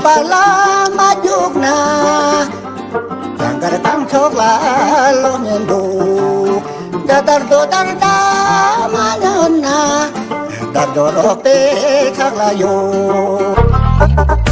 pala majuk na Jangkar kang chok la lo nyendu Dadar do dar da manana Dar do ro pe chak la yo